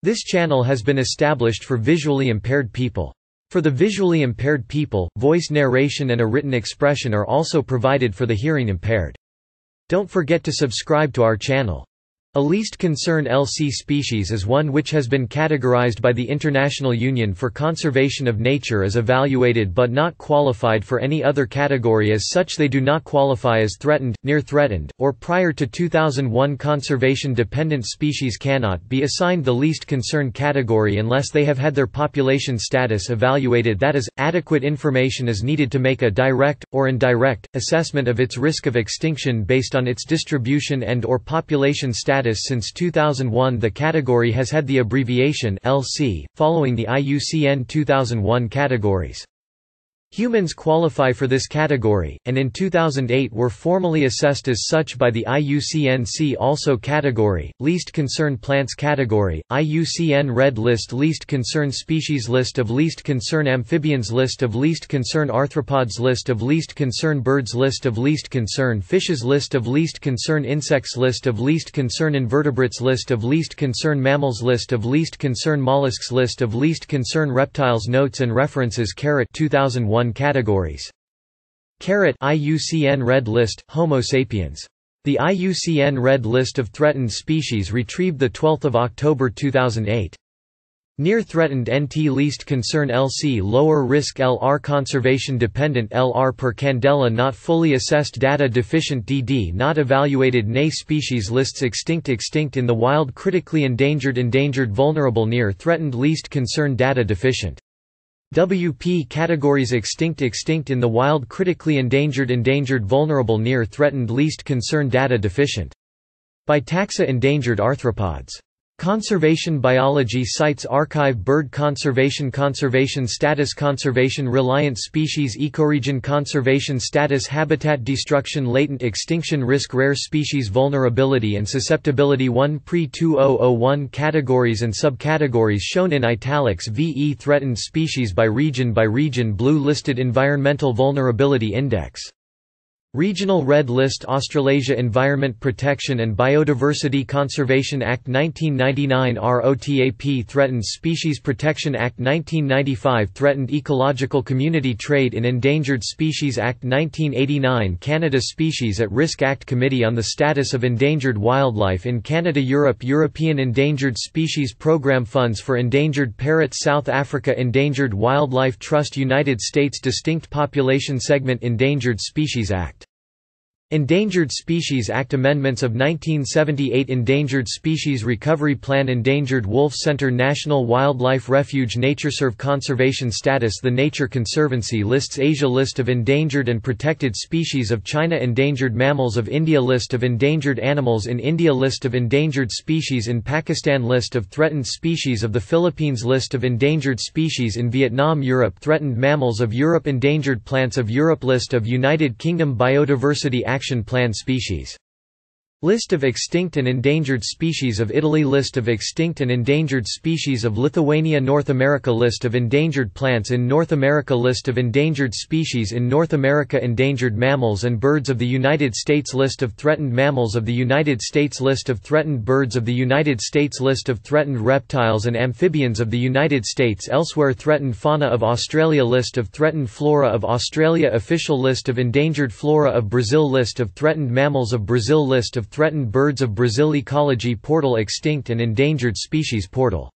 This channel has been established for visually impaired people. For the visually impaired people, voice narration and a written expression are also provided for the hearing impaired. Don't forget to subscribe to our channel. A least concern LC species is one which has been categorized by the International Union for Conservation of Nature as evaluated but not qualified for any other category. As such, they do not qualify as threatened, near threatened, or prior to 2001 conservation-dependent species cannot be assigned the least concern category unless they have had their population status evaluated. That is, adequate information is needed to make a direct, or indirect, assessment of its risk of extinction based on its distribution and/or population status. Since 2001, the category has had the abbreviation LC, following the IUCN 2001 categories. Humans qualify for this category, and in 2008 were formally assessed as such by the IUCN. See also category, Least Concern Plants category, IUCN Red List, Least Concern Species, List of Least Concern Amphibians, List of Least Concern Arthropods, List of Least Concern Birds, List of Least Concern Fishes, List of Least Concern Insects, List of Least Concern Invertebrates, List of Least Concern Mammals, List of Least Concern Mollusks, List of Least Concern Reptiles. Notes and references. 2001 categories. IUCN Red List, Homo sapiens. The IUCN Red List of Threatened Species retrieved 12 October 2008. Near Threatened NT Least Concern LC Lower Risk LR Conservation Dependent LR Per Candela Not Fully Assessed Data Deficient DD Not Evaluated NA Species Lists Extinct in the Wild Critically Endangered Endangered Vulnerable Near Threatened Least Concern Data Deficient WP categories Extinct in the wild Critically endangered Endangered vulnerable Near threatened Least concern Data deficient by taxa Endangered arthropods. Conservation Biology Sites Archive Bird Conservation Status Conservation Reliant Species Ecoregion Conservation Status Habitat Destruction Latent Extinction Risk Rare Species Vulnerability and Susceptibility 1 Pre-2001 Categories and Subcategories shown in italics VE Threatened Species by region Blue listed Environmental Vulnerability Index Regional Red List Australasia Environment Protection and Biodiversity Conservation Act 1999 ROTAP Threatened Species Protection Act 1995 Threatened Ecological Community Trade in Endangered Species Act 1989 Canada Species at Risk Act Committee on the Status of Endangered Wildlife in Canada European Endangered Species Programme Funds for Endangered Parrots South Africa Endangered Wildlife Trust United States Distinct Population Segment Endangered Species Act Endangered Species Act Amendments of 1978 Endangered Species Recovery Plan Endangered Wolf Center National Wildlife Refuge NatureServe Conservation Status The Nature Conservancy lists Asia List of endangered and protected species of China Endangered mammals of India List of endangered animals in India List of endangered species in Pakistan List of threatened species of the Philippines List of endangered species in Vietnam Europe Threatened mammals of Europe Endangered plants of Europe List of United Kingdom Biodiversity Action Plan species List of extinct and endangered species of Italy List of extinct and endangered species of Lithuania North America List of endangered plants in North America List of endangered species in North America Endangered mammals and birds of the United States List of threatened mammals of the United States List of threatened birds of the United States List of threatened reptiles and amphibians of the United States Elsewhere Threatened fauna of Australia List of threatened flora of Australia Official list of endangered flora of Brazil List of threatened mammals of Brazil List of threatened birds of Brazil Ecology Portal Extinct and Endangered Species Portal